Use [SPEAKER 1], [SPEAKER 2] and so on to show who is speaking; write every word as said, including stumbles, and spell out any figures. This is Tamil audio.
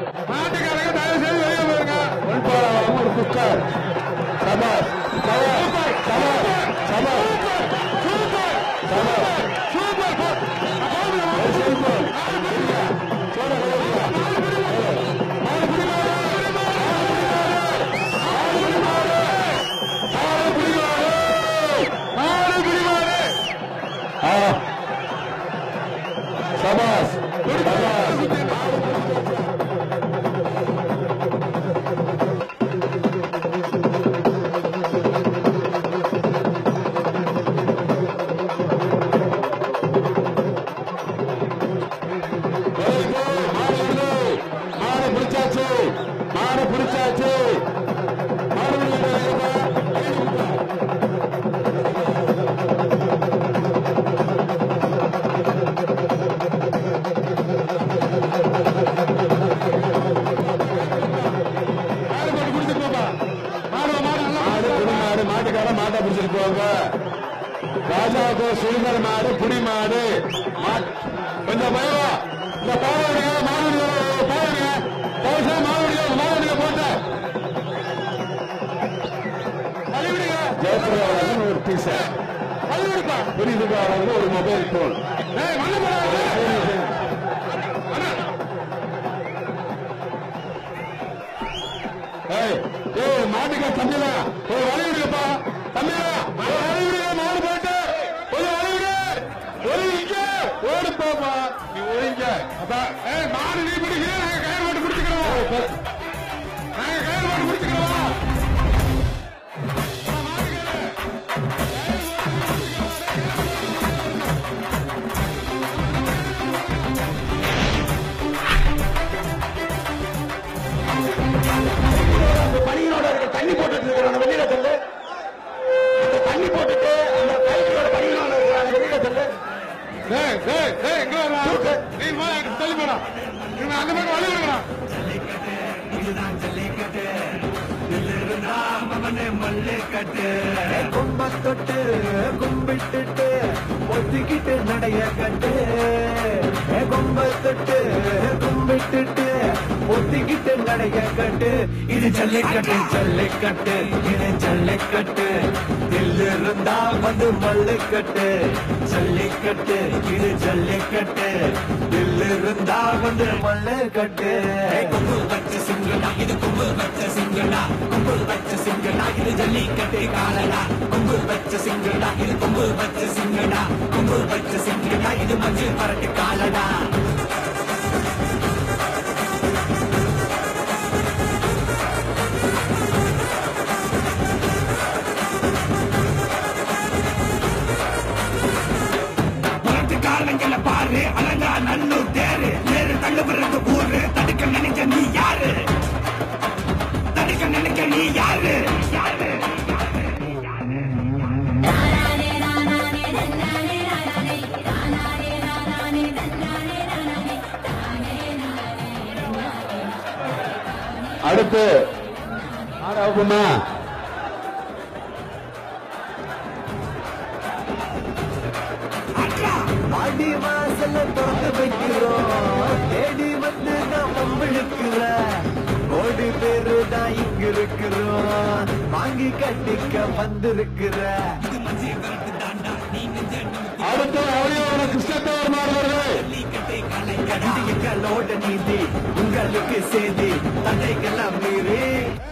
[SPEAKER 1] மாட்டுக்காரங்க தயவு செய்து வெளியே போயிருங்க. ஒன்பாளம் ஒரு குக்கர். சபாஸ் சபாஸ் சபாஸ் சபாஸ் சூப்பர் சபாஸ் சூப்பர் சூப்பர் சபாஸ் மாடு பிடிச்சாச்சு மாடு பிடிச்சாச்சு மாட்டுக்கார மாட்டை பிடிச்சிட்டு போங்க. ராஜாவுக்கு சுடுதல் மாடு புடி மாடு கொஞ்சம் பயவா இந்த பாவடியா மாவடியா பாவடியா பவுசா மாவடியா மாவடியா போட்ட பழிவிடுங்க. ஜெயபிரகாஷ் ஒரு பீஸ் பழிவிடுப்பா. புரியுதுக்கா ஒரு மொபைல் போன் மாட்டுக்கா தம்பியா ஒரு வழி விடுங்கப்பா தம்பியா வழி விடுங்க. மாடு போயிட்டு ஒரு வழி விடு ஒழுங்க ஓடு போப்பா நீ ஒழுங்க. அப்பா மாடு நீ பிடிக்கிற நாங்க கயிறு போட்டு பிடிச்சுக்கிறோம். நாங்க கயிறு போட்டு பிடிச்சுக்கிறோம். பணியோட தண்ணி போட்டுட்டு இருக்கிற வெளியில சொல்லு. தண்ணி போட்டுட்டு அந்த பைக்கோட பணியோட வெளியில சொல்லு. எங்க வர நீ தள்ளி போடா. அந்த பக்கம் வழி விடுங்கடா.
[SPEAKER 2] கும்பத்தொட்டு கும்பிட்டு ஒத்திக்கிட்டு நடைய கட்டு. கும்பத்தொட்டு கும்பிட்டு ஒத்திக்கிட்டு நடைய கட்டு. இது ஜல்லிக்கட்டு ஜல்லிக்கட்டு இது ஜல்லிக்கட்டு. தில்லு இருந்தா வந்து மல்லுக்கட்டு. ஜல்லிக்கட்டு இது ஜல்லிக்கட்டு. தில்லு இருந்தா வந்து மல்லுக்கட்டு. கும்பு வச்ச சிங்கடா இது கும்பு வச்ச சிங்கடா. கும்பு வச்ச சிங்கடா இது ஜல்லிக்கட்டு காலடா. கும்பு வச்ச சிங்கடா இது கும்பு வச்ச சிங்கடா. கும்பு வச்ச சிங்கடா இது மஞ்சள் பரட்டு காலடா. காலங்கள பாரு அலங்கா நல்லூர் தேரு நேரு தள்ளுபுறது ஊரு. தடுக்க நினைக்க நீ யாரு? தடுக்க நினைக்க நீ யாரு?
[SPEAKER 1] அடுத்து ஆடாவுமா
[SPEAKER 2] ஆடி வாசல திறந்து வைக்கிறோம். தேடி வந்து நான் பம்பிழுக்கிற கோடி பேரு தான் இங்க இருக்கிறோம். வாங்கி கட்டிக்க வந்திருக்கிற
[SPEAKER 1] அடுத்து அவளியோட கிருஷ்ணத்தேவர் மாணவர்கள்
[SPEAKER 2] கண்டிகளோட நீதி உங்களுக்கு செய்தி தடைகளாம் மீறி